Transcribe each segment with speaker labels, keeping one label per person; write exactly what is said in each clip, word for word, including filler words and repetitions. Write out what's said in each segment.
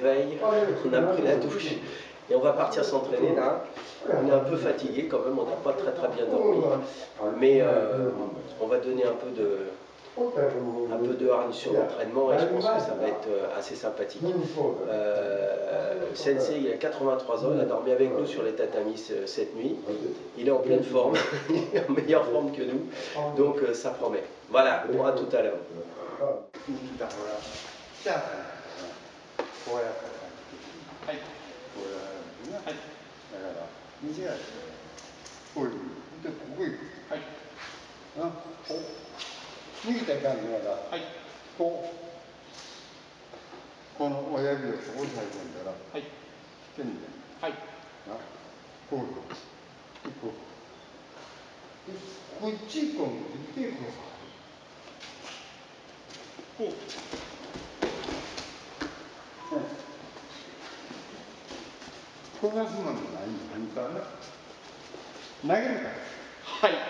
Speaker 1: réveil, on a pris la douche et on va partir s'entraîner là. On est un peu fatigué quand même, on n'a pas très très bien dormi, mais euh, on va donner un peu de, un peu de hargne sur l'entraînement et je pense que ça va être assez sympathique. Euh, Sensei, il a quatre-vingt-trois ans, il a dormi avec nous sur les tatamis cette nuit. Il est en pleine forme, il est en meilleure forme que nous, donc ça promet. Voilà, bon, à tout à l'heure.
Speaker 2: 握った感じなら、はい、こう、この親指をここに押さえてんだら、はい、手にね、はい、な、こういう、こう、こっちこう持ってきて、こう、こう、うん、こんなすまんのないんだ、あんたな、投げるか、はい、はい、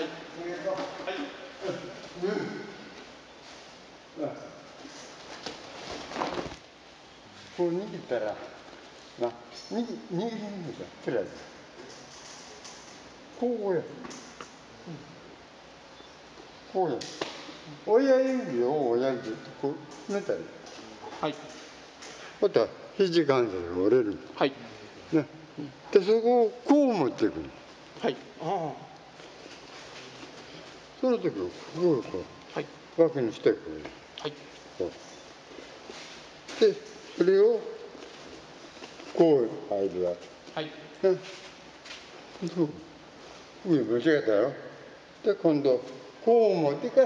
Speaker 2: 投げるか、はい、うん、うん。こう握ったら、な、握握りにくいから、とりあえず。こうや。こうや。親指を親指でこう埋めたり。はい。また肘関節が折れる。はい。ね。で、そこをこう持っていく。はい。ああ。その時をこうこう、はい、枠にしてくる。はい。こう。で、それをこう入るわけ。はい。ね。そう。上間違えたよ。で、今度こう持ってから。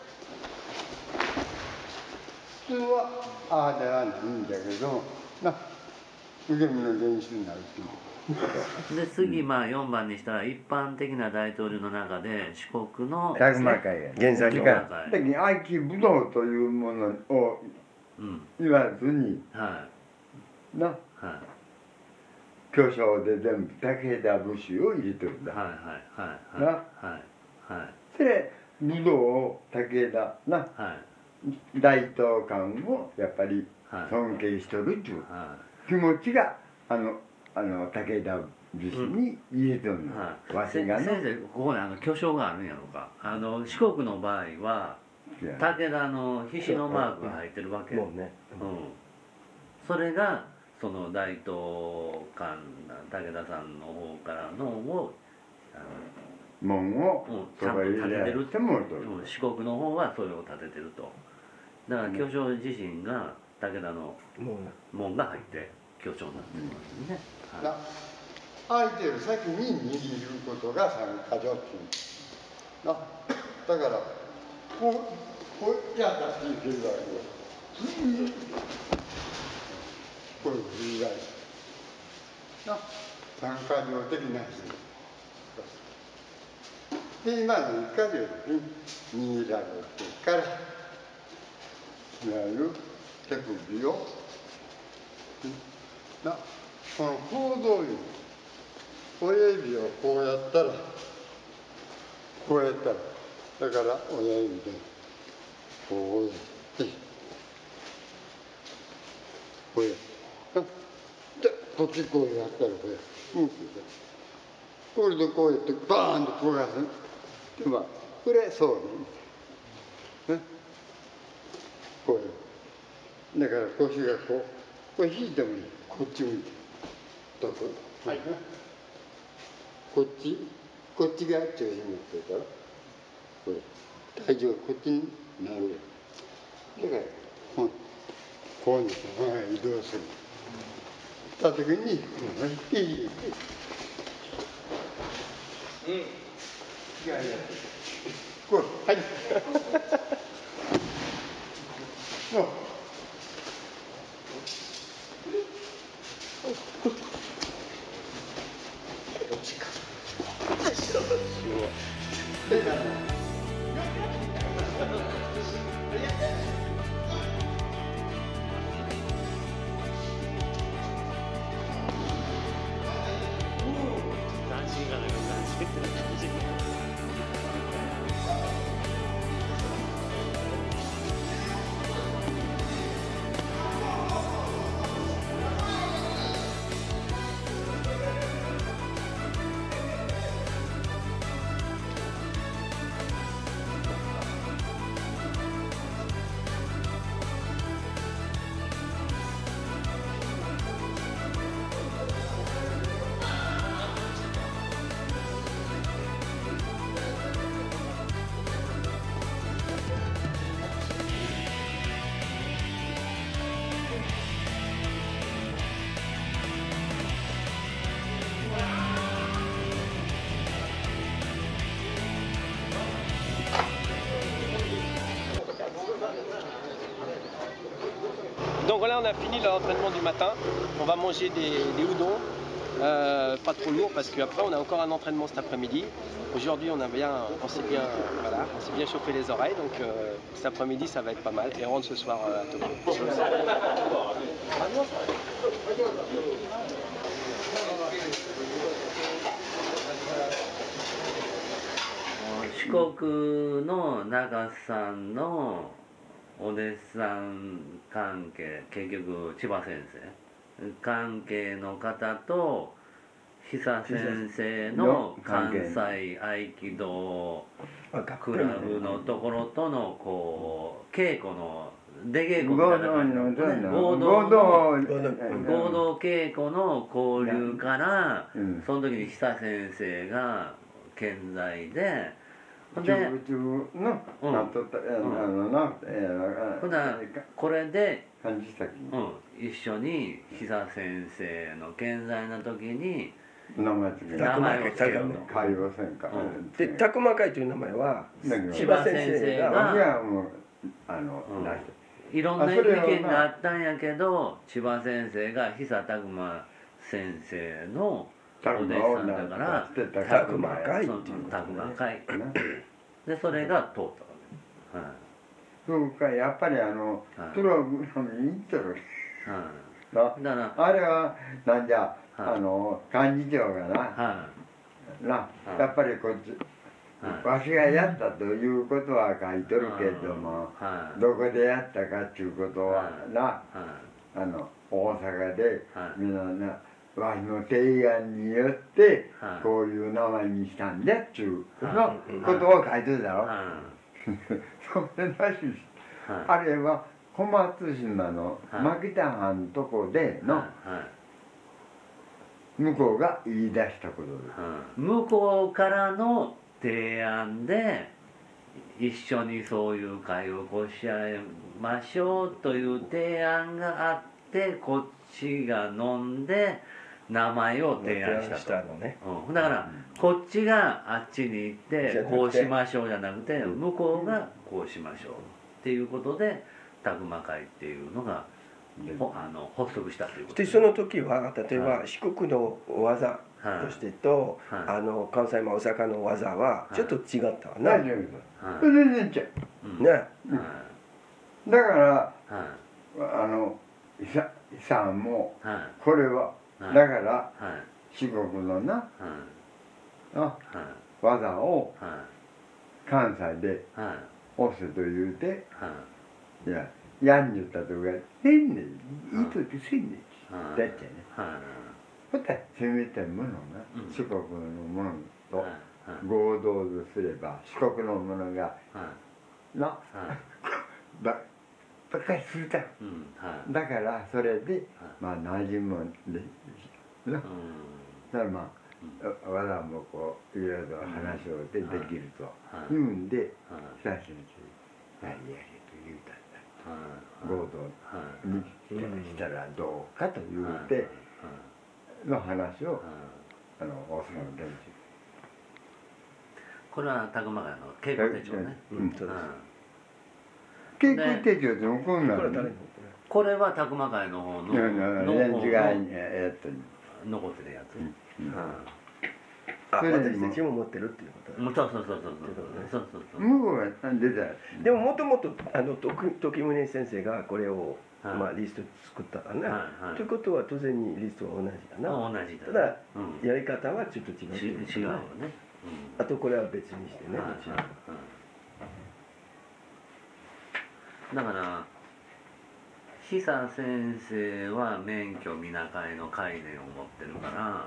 Speaker 2: 普通はああではないんだけど、な、腕の練習になるっていう。
Speaker 3: で次、まあよんばんにしたら一般的な大統領の中で四国の
Speaker 4: 百万回や
Speaker 1: 現在時間
Speaker 4: で合気武道というものを言わずに、うん、はいな、はい巨匠で全部武田武士を入れてるんだ。はいはいはいな、はいはい。それ武道を武田な、はい、大東館をやっぱり尊敬しとるっていう気持ちがあのあの武田武士に入れてるんだ。
Speaker 3: うん、はい、先生ここにあの巨匠があるんやろうか。あの四国の場合は武田の菱のマークが入ってるわけ。もうね。うん。それがその大東館武田さんの方からのを
Speaker 4: 門を
Speaker 3: ちゃんと立ててるって、四国の方はそれを立ててると。だから巨匠自身が武田の門が入って巨匠になってるんですね。はい、
Speaker 2: 相手より先に握ることが三箇条っていうな。だからこうこうやったらいけるわけよ。こういう振り返りな、三箇条的な人で、今の一箇条に握られてからいわゆる手首をな、この行動力、親指をこうやったらこうやったら、だから親指でこうやってこうやってで、こっちこうやったらこうやってこれでこうやってバーンとこうやってで、まあこれそうね、こうやってだから腰がこうこれ引いてもいい、こっち向いてどこ、はい、こっちこっちが中心になってるからこれ体重がこっちになるだからこうこうに移動するした時にいいいいうん、いやいや、こう、はい。もう。どっちか。で、なの。
Speaker 1: Donc voilà, on a fini l'entraînement du matin. On va manger des, des udon, euh, pas trop lourd parce qu'après on a encore un entraînement cet après-midi. Aujourd'hui on a bien, on s'est bien, voilà, on s'est bien chauffé les oreilles, donc euh, cet après-midi ça va être pas mal. Et on rentre ce soir euh, à Tokyo.
Speaker 3: 四国の長さんのお弟子さん関係、結局千葉先生関係の方と久先生の関西合気道クラブのところとのこう稽古の出稽古みたいな感じのね、合同の合同稽古の交流から、その時に久先生が健在で。ほんで、ほなこれで、うん、一緒に久先生の健在な時に名前を付けるの。
Speaker 1: で、たくま会という名前は
Speaker 3: 千葉先生がいろんな意見があったんやけど、千葉先生が久拓磨先生のお弟子さんだから
Speaker 1: たくま会っていう
Speaker 3: たくま会で、それが通ったわけ。
Speaker 4: そうか、やっぱりあのプログラムに行ってるな。あれはなんじゃ、あの幹事長がなな、やっぱりこっちわしがやったということは書いとるけども、どこでやったかっていうことはな、あの大阪でみんなな、わしの提案によってこういう名前にしたんだっていうことを書いてるだろ。それらしいし、あれは小松島の牧田藩のとこでの向こうが言い出したことです。
Speaker 3: 向こうからの提案で一緒にそういう会を起こし合いましょうという提案があって、こっちが飲んで名前を提案したと。ね、うん、だからこっちがあっちに行ってこうしましょうじゃなくて、向こうがこうしましょうっていうことでたくま会っていうのがあの発足したということ
Speaker 1: で、その時は例えば四国の技としてと、はい、あの関西も大阪の技はちょっと違ったわな。
Speaker 4: 全然違う。ね。だから、あの伊さんもこれはだから四国のな技を関西で押せと言うて、いややんじゅったとかせんねん、いいときせんねんだってね。ほったらせめてものが四国のものと合同とすれば四国のものがなばっかりするから、だからそれでまあ馴染むんでな、だからまあ技もこういろいろ話をでできるというんで久先生やりやりと言うたんだ。合同にしたらどうかと言うての話をあの大阪の現地。
Speaker 3: これはたくま会の稽古手帳ね。
Speaker 4: 稽古手帳ってもこんなの。
Speaker 3: これはたくま会の方の
Speaker 4: レンジがやった
Speaker 3: 残ってるやつ。
Speaker 1: あ、私たちも持ってるっていうこと
Speaker 3: だ。そうそうそうそうそうそうそう。
Speaker 4: 向こうが出た。
Speaker 1: でももともとあの時宗先生がこれをまあリスト作ったかな。ということは当然にリストは同じだな。
Speaker 3: 同じだ。
Speaker 1: ただやり方はちょっと違う。
Speaker 3: 違うよね。
Speaker 1: あとこれは別にしてね。
Speaker 3: だから久先生は免許見習いの概念を持ってるから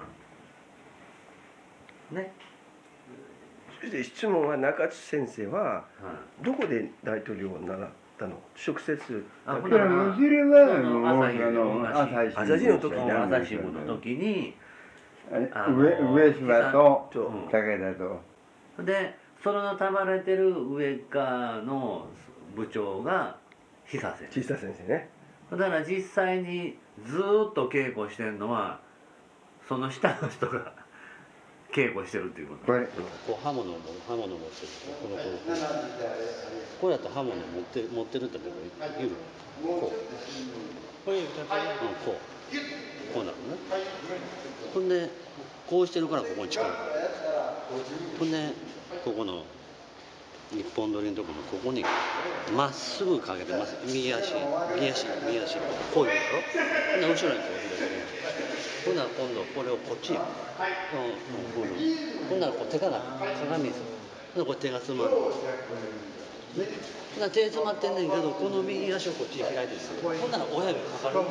Speaker 3: ね。
Speaker 1: そして質問は中津先生はどこで大統領を習ったの？直接。
Speaker 3: あ、これは朝
Speaker 1: 日の時に
Speaker 3: 朝日新聞の時に
Speaker 4: 上島と武田と。
Speaker 3: で、それのたまれてる上側の部長が久先生。
Speaker 1: 久先生ね。
Speaker 3: だから実際にずっと稽古してるのはその下の人が稽古してるっていうこと。これこう刃物を刃物を持ってる。このこうこうやって刃物を持って持ってるんだけどいる。こう。 こうこうなるね。ほんでこうしてるからここに力がある。ほんでここの一本取りのところのここにまっすぐかけてます。右足右足右足こういうやろ。ほんで後ろにこう広げる。ほんなら今度これをこっちへ。ほんならこう手が鏡ですよ。ほんならこれ手が詰まる。ね、ほんなら手詰まってんねんけどこの右足をこっちに開いてるんですよ。ほんなら親指かかる。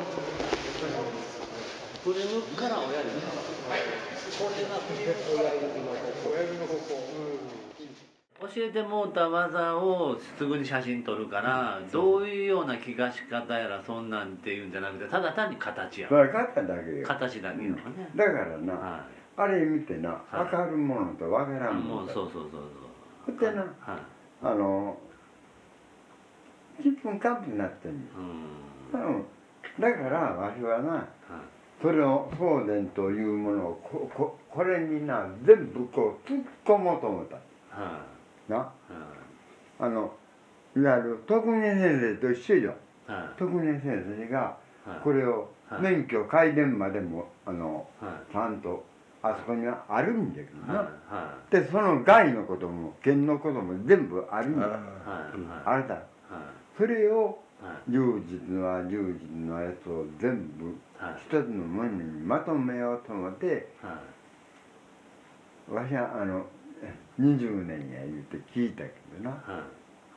Speaker 3: 振り向くから親指がかかる。これが振り向く親指の方向。教えてもうた技をすぐに写真撮るからどういうような気がし方やらそんなんっていうんじゃなくてただ単に形や
Speaker 4: 分かっただけよ。
Speaker 3: 形だけよね、
Speaker 4: うん、だからな、はい、あれ見てな分かるものと分からんもの、
Speaker 3: もうそうそうそう
Speaker 4: そうでな、はい、あのちっぷんかんぷんになってんの、うんうん、だからわしはな、はい、それを送電というものをこここれにな全部こう突っ込もうと思った、はい、な、はい、あのいわゆる徳根先生と一緒よ、はい、徳根先生がこれを免許皆伝までもあの、はい、ちゃんとあそこにはあるんだけどな、はいはい、でその外のことも県のことも全部あるんだ、はい、あれだ、はい、それを充実は充実のやつを全部一つのものにまとめようと思って、はい、わしはあのにじゅうねんや言うて聞いたけどな、はい、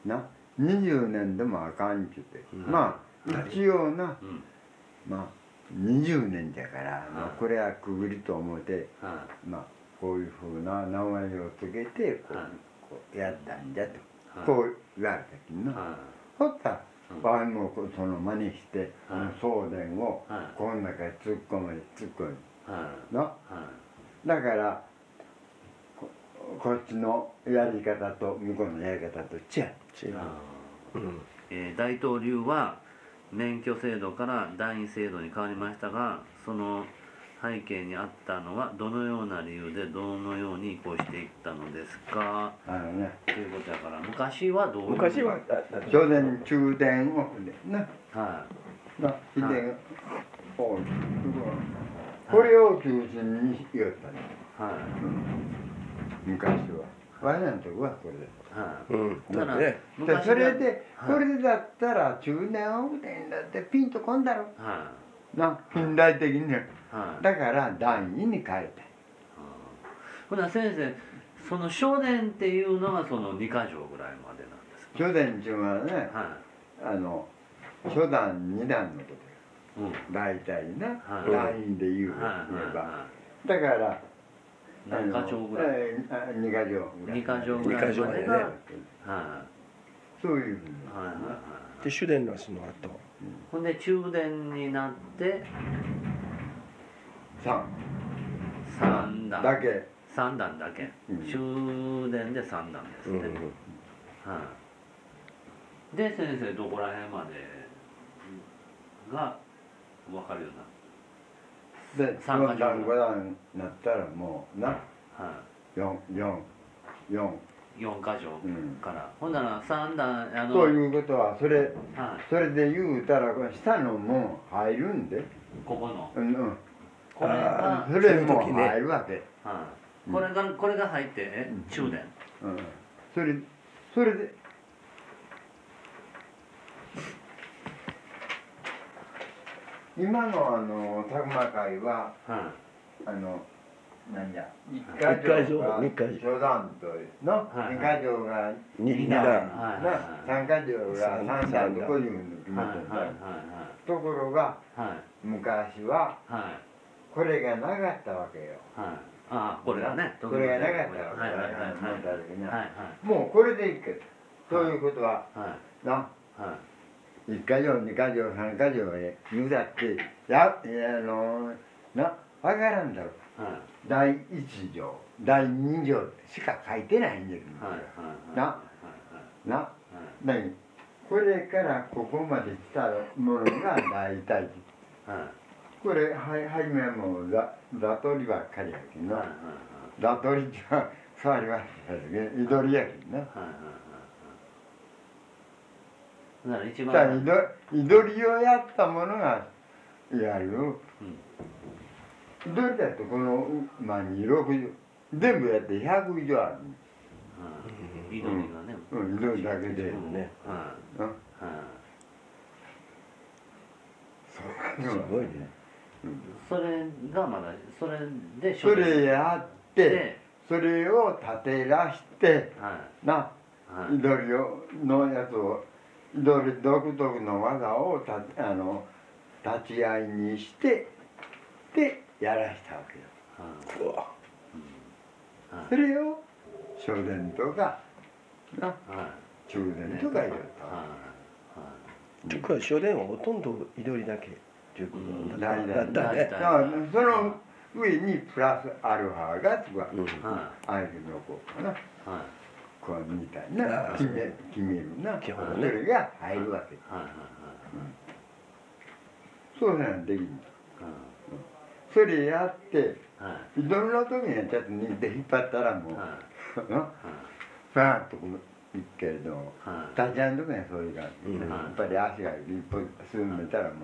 Speaker 4: なにじゅうねんでもあかんって言って、はい、まあ一応な、うん、まあにじゅうねんじゃから、はい、まあ、これはくぐりと思って、はい、まあこういうふうな名前をつけてこう、はい、こうやったんじゃと、はい、こう言われたけどな、はい、ほったら場合もその真似して、はい、この送電をこの中に突っ込む突っ込む、はい、な、はい、だからこ, こっちのやり方と向こうのやり方と違う。違う、
Speaker 3: うんえー、大東流は免許制度から団員制度に変わりましたがその背景にあったのはどのような理由でどのように移行していったのですか
Speaker 4: あのね
Speaker 3: ということだから昔はどういう
Speaker 1: 昔は
Speaker 4: 上電中電をね
Speaker 3: はい
Speaker 4: な秘伝をこれを中心に言ったねはい、うん、昔は我々のとこはこれです
Speaker 3: はい、うん、だから
Speaker 4: ねそれでこれだったら中電を電だってピンとこんだろはいな近代的にはい、だから団員に変えた、は
Speaker 3: あ、ほな先生その正伝っていうのがそのにか条ぐらいまでなんですか。
Speaker 4: 正伝っていうのはね、はい、あの初段二段のことよ、うん、大体な、はい、団員で言う、はい、言えば、はい、だから
Speaker 3: 何か条ぐらい
Speaker 4: 二か条ぐらい
Speaker 3: 二か条ぐらいまでが、はい、
Speaker 4: そういうふうに、
Speaker 1: はいはいはい、で主伝のその後、
Speaker 3: うん、ほんで中伝になって
Speaker 4: 三
Speaker 3: 三段
Speaker 4: だけ
Speaker 3: 三段だけ、うん、中伝で三段ですね、うんうん、はい、で先生どこら辺までが分かるようになる
Speaker 4: でよん段ご段になったらもうな、はい、よん、よん、よん
Speaker 3: よんか条から、うん、ほんならさん段あの
Speaker 4: ということはそれ、はい、それで言うたら下のも入るんで
Speaker 3: ここの、
Speaker 4: うんうん、
Speaker 3: これが
Speaker 4: それも入るわけ、
Speaker 3: はい、これがこれが入ってね、うん、中伝、
Speaker 4: うん、それそれで今のあの佐久間会は、はい、あの何や一か条が初段との、はい、二か条が二段、はい、三か条が三段とこういうの決めてるんだ。ところが、はい、昔は、はい、これがなかったわけよ。
Speaker 3: はい、ああこれがね。
Speaker 4: これがなかったわけ。もうこれでいいけど。ということは、はい、な。はい一か条、二か条、三か条へ言うだって、や、あの、な、わからんだろう。はい、だいいち条、だいに条しか書いてないんですよ。な、な、なに、これからここまで来たものが大体、はい、これ、は、はじめはもう、ざ、ざとりばっかりやけんな。ざとりっては、触りばっかりやけん、いどりやけんな。
Speaker 3: だから一番
Speaker 4: じゃあいどりをやったものがやる、うん、いどりだとこのまあにろくじゅう全部やってひゃく以上ある、
Speaker 3: うん、いどりがね、
Speaker 4: うん、いどりだけで
Speaker 1: ね、
Speaker 4: うん、
Speaker 1: すごいね、
Speaker 3: うん、それがまだそれで
Speaker 4: それやってそれを立てらして、はい、な、はい、いどりをのやつをいどり独特の技をたあの立ち会いにしてでやらしたわけよ、はい、それを正伝とかな、はい、中伝とか言うと。
Speaker 1: というか正伝はほとんどいどりだけということだったね。
Speaker 4: その上にプラスアルファがつくわけ。あえてのこうかな。こうみたいな決め決めるな。それが入るわけ。そうなんできん。それやっていどりの時にはちょっと握って引っ張ったらもうファーッとこういくけれども立ち会いの時にはそういう感じ。やっぱり足が一歩進めたらもう。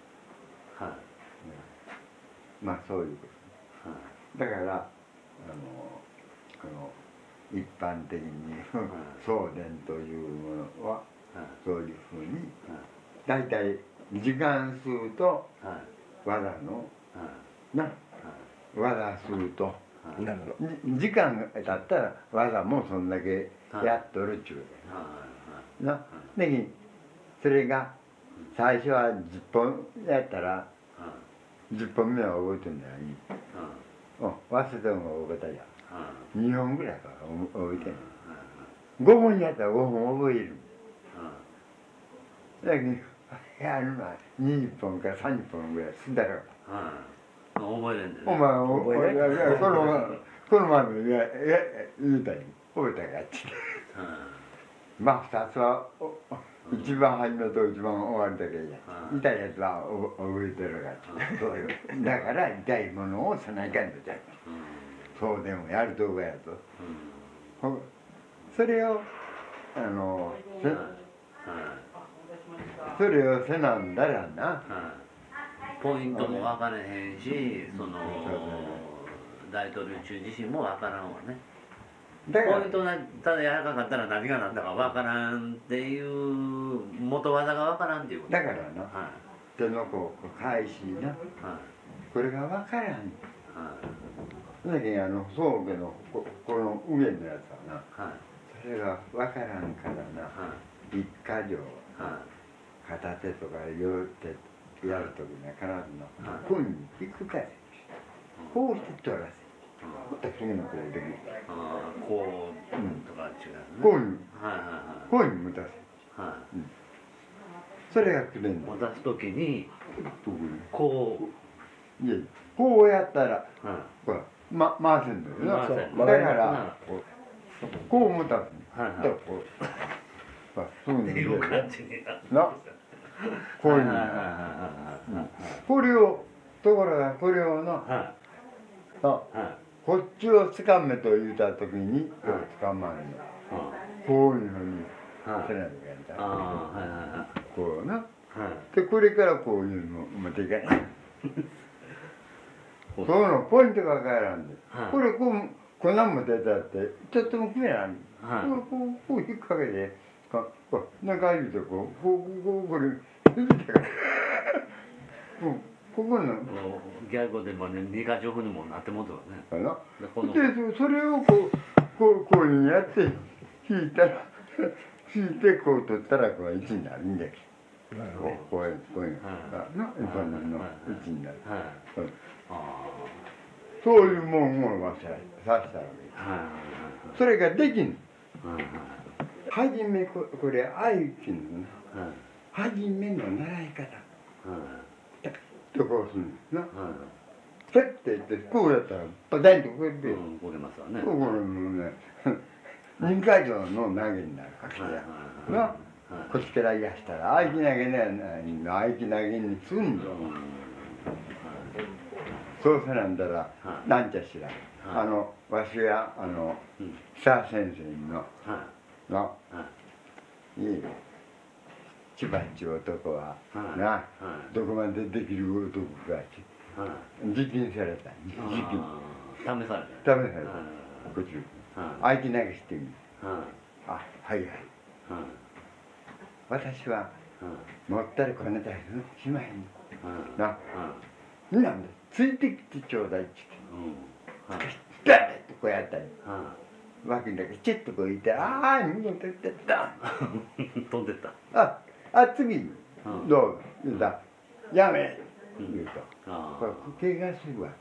Speaker 4: まあそういうこと。だからあのこの一般的に送電というものはそういうふうに大体時間数と技のな技数と時間が経ったら技もそんだけやっとるっちゅうな。だけどそれが最初はじゅっぽんやったらじゅっぽんめは覚えてんだよね。うん、忘れても覚えたじゃん。にほんぐらいか覚えてんの。ごほんやったらごほん覚える。だけどやるのはにじゅっぽんからさんじゅっぽんぐらいすんだろう。
Speaker 3: 覚えれんでね。
Speaker 4: お前覚えれん。このこの前も言うたに覚えたやつ。まあふたつは一番初めと一番終わりだけじゃ痛いやつは覚えてるからだから痛いものをせないかんのじゃそうでもやるとこやとそれをあのそれをせなんだらな
Speaker 3: ポイントも分からへんしその大統領中自身も分からんわねポイントがただやらかかったら何が何だか分からんっていう元技が分からんっていうこと
Speaker 4: だからな、はい、手のこう返しな、はい、これが分からん、はい、だけどあの宗家のここの上のやつはな、はい、それが分からんからな、はい、一箇条、はい、片手とか両手やるときには必ずの、はい、こうに引くかいこうして取らせまた次のこうできる。
Speaker 3: ああ、こうとか違うね。
Speaker 4: こうに、こうに持たせ。はい。それがくれんの。
Speaker 3: 持たすときに、こ
Speaker 4: う。いや、こうやったら、ほら、ま、回せんのよな。だから、こう持たす。はいはい。こう。そういう感じにな。な。こういう。これを、ところがこれをな、あ、こっちをつかめと言うたときに、こうつかまんの。こういうふうにせないといけない。こうな。で、これからこういうのを持っていかない。そのポイントがわからんで。これ、こう、こんなんも出たって、ちょっとも決めない。こう、こう、こう引っ掛けて、こう、中指でこう、こう、こう、これ、引いたから。ここの
Speaker 3: ギャグでもね、二か条にもなってもうとね。
Speaker 4: かな。で、それをこう、こう、こういうやって、引いたら、引いてこう取ったら、こう一になるんだけど。こう、こういう、こういう、な、一本の一になる。そういうもんをさしたわけ。それができん。はじめ、これ、愛知のな、はじめの習い方。とこうするんですな。ペッて言ってこうやったらパタンとこうやって
Speaker 3: これますわね。
Speaker 4: これもね二か条の投げになるわけやな。こっちから言わしたら合気投げね合気投げにすんの。そうせなんだらなんちゃしらあのわしがあの久先生ののいい千葉っちゅう男はなどこまでできる男か実験された実験
Speaker 3: 試された試され
Speaker 4: たこっち相手投げしてみるあはいはい私はもったりこねたりしまへんななんだついてきてちょうだいって言ってダーッとこうやったり脇だけチッとこういてああ見事ってった
Speaker 3: 飛んでった
Speaker 4: ああ次どう言うたやめ言うとこれ怪我するわ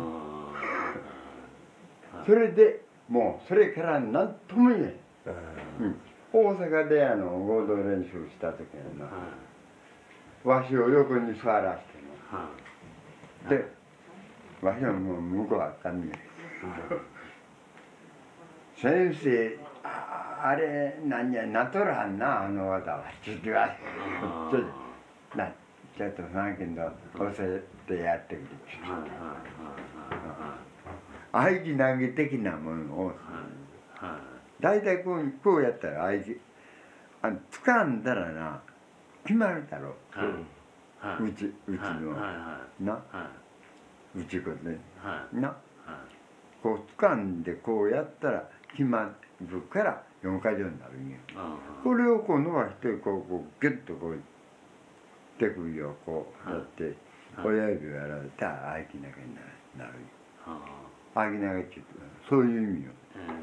Speaker 4: それでもうそれから何とも言えん大阪であの合同練習した時になわしを横に座らせてのでわしはもう向こうあったんね先生あれ何やなとらんなあの技はちょっとわちょっとなちょっと三軒の教えてやってくれ合気投げ的なものを大体こうこうやったら合気あ掴んだらな決まるだろううちうちのなうちこでなこう掴んでこうやったら決まるからよんか条になるんやこれをこう伸ばしてこうこうギュッとこう手首をこうやって親指をやられたら合気投げになる合気投げっていうそういう意味よ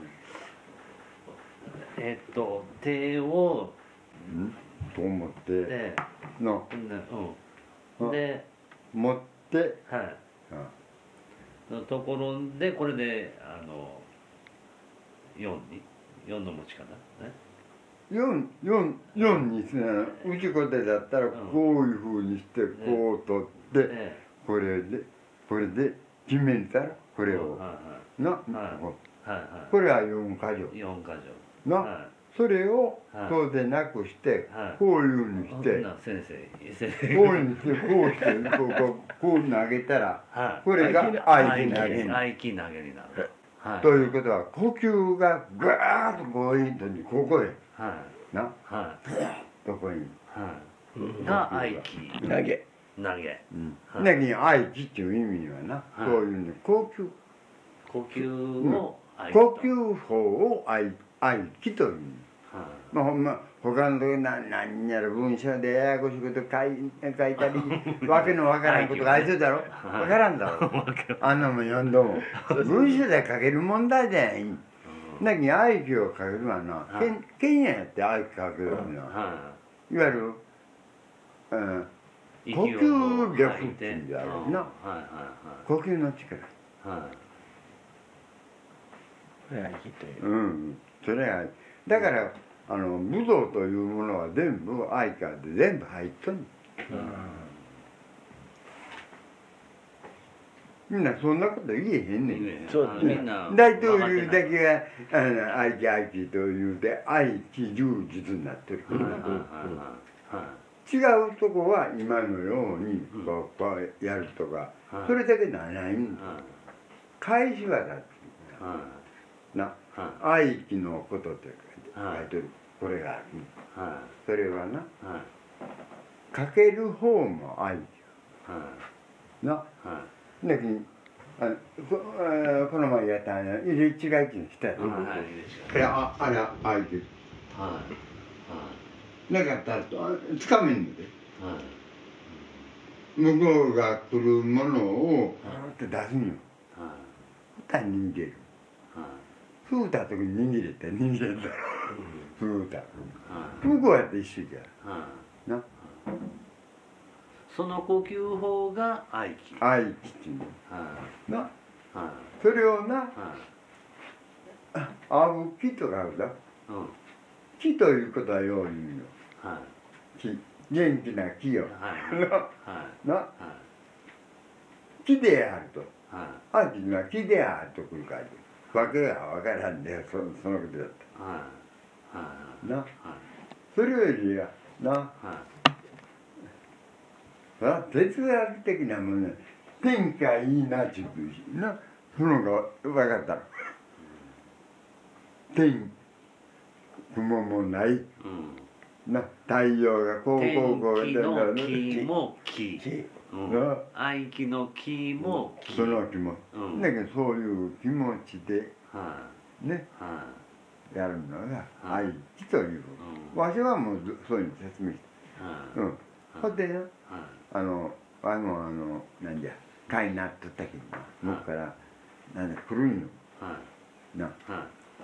Speaker 3: えっと手を
Speaker 4: うんと思っての
Speaker 3: で
Speaker 4: 持って
Speaker 3: はいのところでこれであのよんによんの持ち方ね
Speaker 4: 四四四にするうちこでだったらこういうふうにしてこう取ってこれでこれで決めたらこれをなこれは四か条
Speaker 3: 四か条
Speaker 4: なそれをそうでなくしてこういうふうにして
Speaker 3: 先生
Speaker 4: こういうふうにしてこうしてこうこうこう投げたらこれが合気投げになる。
Speaker 3: 合気投げになる。
Speaker 4: ということは呼吸がガーッとこういうとにここへなどこに
Speaker 3: が合気
Speaker 1: 投げ
Speaker 3: 投げ
Speaker 4: 投げに合気っていう意味はなこういうね呼吸
Speaker 3: 呼吸を
Speaker 4: 呼吸法を合気というまあほんま他のとこな何やら文章でややこしいこと書い書いたりわけのわからんこと書いてるだろわからんだろあんなもん読んども文章で書ける問題じゃないだけど合気を書けるのはな剣やって合気書けるのはいわゆる呼吸力っていうんだろうな呼吸の力うんそれはだからあの武道というものは全部合気で全部入っとんみんなそんなこと言えへんねん大統領だけが合気合気というて合気充実になってる違うとこは今のようにこうこうやるとかそれだけならないん返し技っていうな合気のことって書いてるこれがあるそれはなかける方も合気なだけどこの前やった入れ違いっていうのしたやろこれああれ合気なかったらつかめんので向こうが来るものをって出すんよたら逃げるふうた時に握れて逃げるだろふうた向こうやって一緒じゃな
Speaker 3: その呼吸法が合気
Speaker 4: 合気っていうのなそれをなあぶきとかあるだ木ということはよう言うよ木元気な木よな木であると合気には木であるとくるからわけがわからんでそそのことだったなそれよりやな哲学的なもの天下いいなっちゅうなそのが分かったの天雲もないな太陽がこうこうこう
Speaker 3: 天気の木も木、うん、愛機の木も木、
Speaker 4: その気持ち、うん、だけどそういう気持ちで、
Speaker 3: は
Speaker 4: い、ね、
Speaker 3: はい、
Speaker 4: やるのが愛機という、うん、わしはもうそういうの説明して、はい、うん、ほんでな、はい、あのわしもあのなんじゃ会になっとったけどな、向こうからなんだ古いの、はい、な、はい、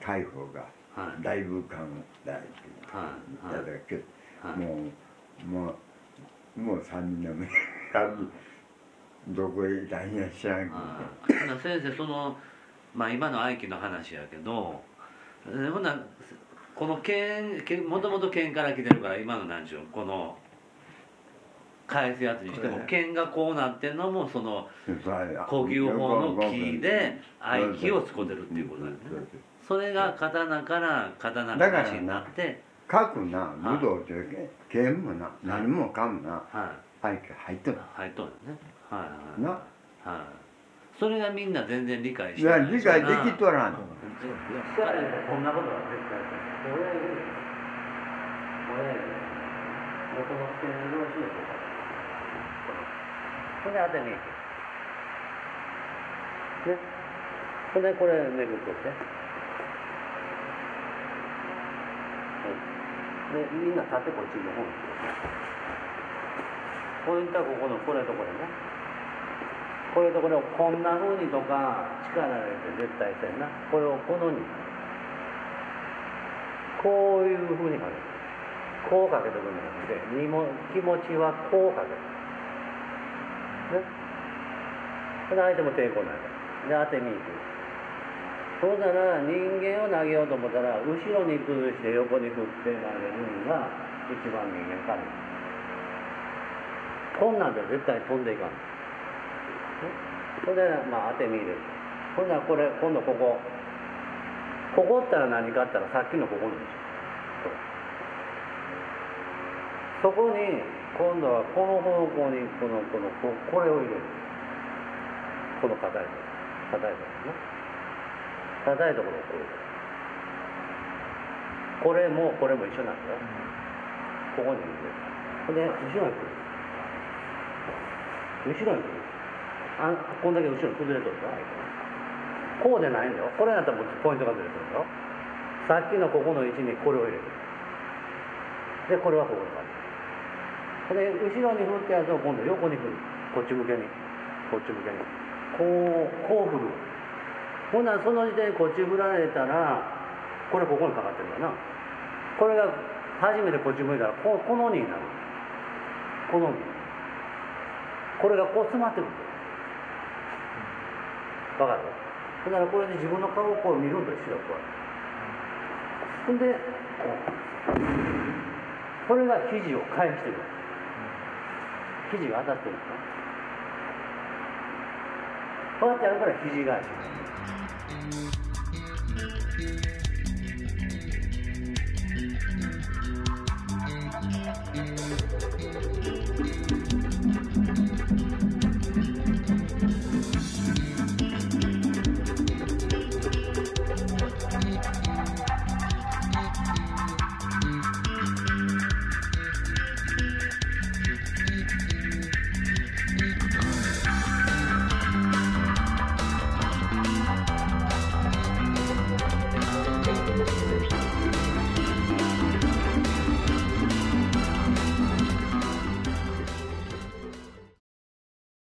Speaker 4: 解放が。大部感大っていただけど、もうもうもう三人の目どこへいたんや知らんけど。
Speaker 3: 先生そのまあ今の愛機の話やけど、ほんなこの剣もともと剣から来てるから今のなんちゅうこの返すやつにしても剣がこうなってんのもその呼吸法の木で愛機を使ってるっていうことだよね。それが刀から刀がなしになって
Speaker 4: 書くな武道って剣もな何もかもな愛機入っとる
Speaker 3: 入っとるね。はいはいはい。それがみんな全然理解してない。
Speaker 4: 理解できとらん。
Speaker 3: こんなことは絶対これこれ元の付け根同士でこうそれで当てにいくね。それでこれめくっとってでみんな立ってこっちの方にポイントはここのこれとこれね。これとこれをこんな風にとか力入れて絶対せんな。これをこのにこういう風にかける。こうかけてくるんじゃなくてにも気持ちはこうかけるね。それで相手も抵抗ないで当てにいく。そうしたら人間を投げようと思ったら後ろに崩して横に振って投げるのが一番人間軽い。こんなんで絶対飛んでいかん。それでまあ当てに入れる。ほんならこれ今度ここここったら何かあったらさっきのここにそこに今度はこの方向にこのこのこれを入れる。この硬いとこ硬いところね。硬いところをこうこれもこれも一緒なんだよ。ここに入れる。で後ろに来る。後ろに来る。あこんだけ後ろに崩れとるからこうでないんだよ。これだったらもうポイントがずれてるんだよ。さっきのここの位置にこれを入れる。でこれはここにある。で後ろに振ったやつを今度横に振る。こっち向けにこっち向けにこうこう振る。ほんならその時点でこっち振られたらこれここにかかってるんだな。これが初めてこっち向いたらここのになる。このにこれがこう詰まってくる。わかる？だからこれで自分の顔をこう見るんと一緒だこれ。ほんでこれが肘を返してる。肘が当たってるんですね。こうやってやるから肘返し。